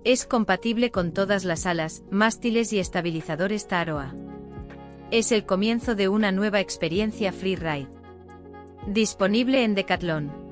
Es compatible con todas las alas, mástiles y estabilizadores Taroa. Es el comienzo de una nueva experiencia freeride. Disponible en Decathlon.